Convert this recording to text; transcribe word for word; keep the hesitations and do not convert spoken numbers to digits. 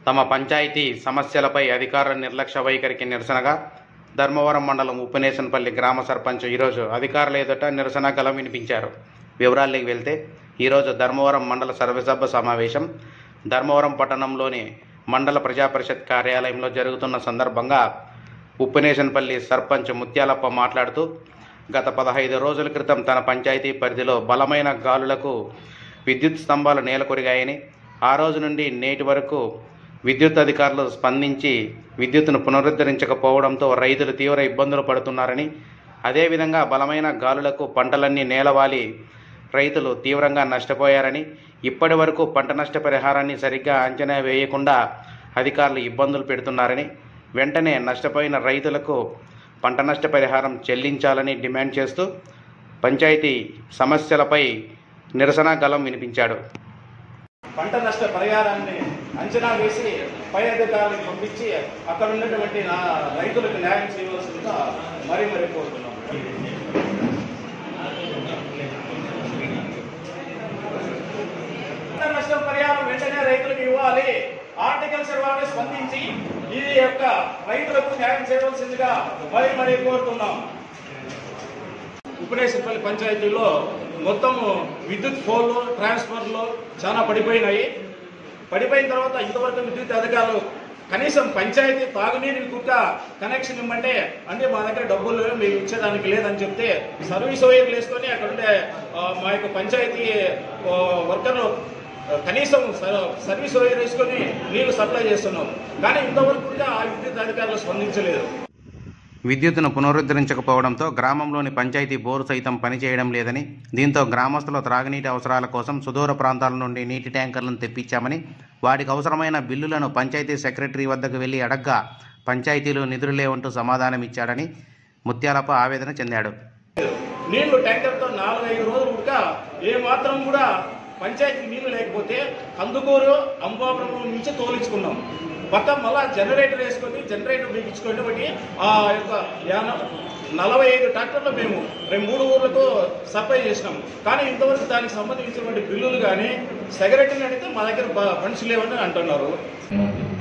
తమ పంచాయతీ సమస్యలపై అధికారుల నిర్లక్ష్య వైఖరికి నిరసనగా ధర్మవరం మండలం อุప్పనేశన్పల్లి గ్రామ సర్పంచ్ ఈరోజు అధికారుల ఎదుట నిరసన గళం వినిపించారు. వివరాల్లోకి వెళ్తే ఈరోజు ధర్మవరం మండల సర్వసభ్య సమావేశం ధర్మవరం పట్టణంలోని మండల ప్రజా పరిషత్ కార్యాలయంలో జరుగుతున్న సందర్భంగా อุప్పనేశన్పల్లి సర్పంచ్ ముత్యాలప్ప మాట్లాడుతూ గత పదహైదు రోజుల క్రితం తన పంచాయతీ పరిధిలో బలమైన గాలులకు విద్యుత్ స్తంభాలు నేలకొరిగాయని, ఆ రోజు నుండి నేటి వరకు విద్యుత్ అధికారులు స్పందించి విద్యుత్తును పునరుద్ధరించకపోవడంతో రైతులు తీవ్ర ఇబ్బందులు పడుతున్నారని, అదేవిధంగా బలమైన గాలులకు పంటలన్నీ నేలవాలి రైతులు తీవ్రంగా నష్టపోయారని, ఇప్పటి వరకు పంట నష్ట పరిహారాన్ని సరిగ్గా అంచనా వేయకుండా అధికారులు ఇబ్బందులు పెడుతున్నారని, వెంటనే నష్టపోయిన రైతులకు పంట నష్ట పరిహారం చెల్లించాలని డిమాండ్ చేస్తూ పంచాయతీ సమస్యలపై నిరసన గళం వినిపించాడు. పంట నష్ట పరిహారాన్ని అంచనా వేసి పై అధికారులకు పంపించి అక్కడ ఉన్నటువంటి నా రైతులకు న్యాయం చేయవలసిందిగా మరీ మరీ కోరుతున్నాం. పంట నష్టం పరిహారం వెంటనే రైతులకు ఇవ్వాలి. హార్టికల్చర్ వారిని స్పందించి ఈ యొక్క రైతులకు న్యాయం చేయవలసిందిగా మరీ మరీ కోరుతున్నాం. อุప్పనేశన్పల్లి పంచాయతీలో మొత్తము విద్యుత్ పోల్లు ట్రాన్స్ఫర్లు చాలా పడిపోయినాయి. పడిపోయిన తర్వాత ఇంతవరకు విద్యుత్ అధికారులు కనీసం పంచాయతీ తాగునీరు కుక్క కనెక్షన్ ఇవ్వమంటే అంటే మా దగ్గర డబ్బులు మీరు ఇచ్చేదానికి లేదని చెప్తే సర్వీస్ వైర్లు వేసుకొని అక్కడ ఉండే మా యొక్క పంచాయతీ వర్కర్లు కనీసం సర్వీస్ వైర్ వేసుకొని నీళ్లు సప్లై చేస్తున్నాం. కానీ ఇంతవరకు కూడా ఆ విద్యుత్ అధికారులు స్పందించలేదు. విద్యుత్తును పునరుద్ధరించకపోవడంతో గ్రామంలోని పంచాయతీ బోరు సైతం పనిచేయడం లేదని, దీంతో గ్రామస్తుల త్రాగునీటి అవసరాల కోసం సుదూర ప్రాంతాల నుండి నీటి ట్యాంకర్లను తెప్పించామని, వాటికి అవసరమైన బిల్లులను పంచాయతీ సెక్రటరీ వద్దకు వెళ్లి అడగ్గా పంచాయతీలు నిధులు లేవంటూ సమాధానం ఇచ్చాడని ముత్యాలప్ప ఆవేదన చెందాడు. నీళ్లు ట్యాంకర్తో నాలుగైదు రోజులు కూడా ఏ మాత్రం కూడా పంచాయతీ నీళ్లు లేకపోతే కందుకూరు అంబాపురం నుంచి తోలించుకున్నాం. మొత్తం మళ్ళా జనరేటర్ వేసుకొని జనరేటర్ బిగించుకొని బట్టి ఆ యొక్క నలభై ఐదు ట్రాక్టర్లు మేము రెండు మూడు ఊర్లకు సప్లై చేసినాం. కానీ ఇంతవరకు దానికి సంబంధించినటువంటి బిల్లులు కానీ సెక్రటరీని అడిగితే మా దగ్గర ఫండ్స్ లేవని అంటున్నారు.